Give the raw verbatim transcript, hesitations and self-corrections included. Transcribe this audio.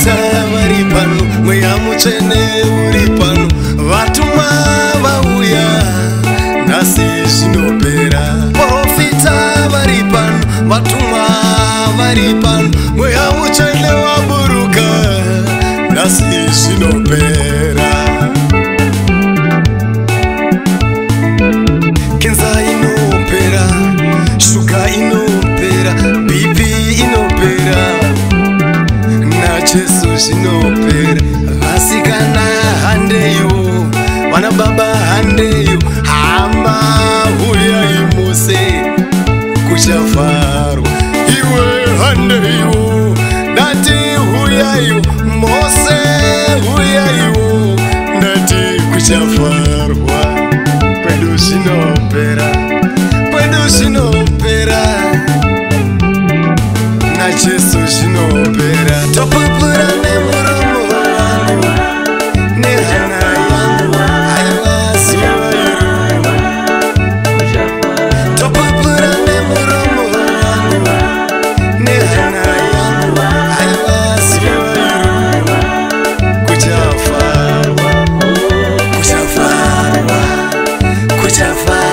Profita vari pano, mweya mutsvene uri pano, vatuma vauya, nhasi zvinopera. Profita vari pano, vatuma vari pano, mweya mutsvene waburuka, nhasi zvinopera. Kenza inopera, shuga inopera, B P inopera, najesu zvinopera. Vasikana handeyo, vana baba handeyo, hama huyai mose kuchafarwa. Iwe handeyo, ndati huyaiwo, mose huyaiwo, ndati kuchafarwa. Pedu zvinopera, pedu zvinopera, najesu zvinopera. Topupura nemuromo wangu, nehana yangu, aiwa zuva iro. Topupura nemuromo wangu, nehana yangu, aiwa zuva iro. Kuchafarwa, kuchafarwa, kuchafarwa.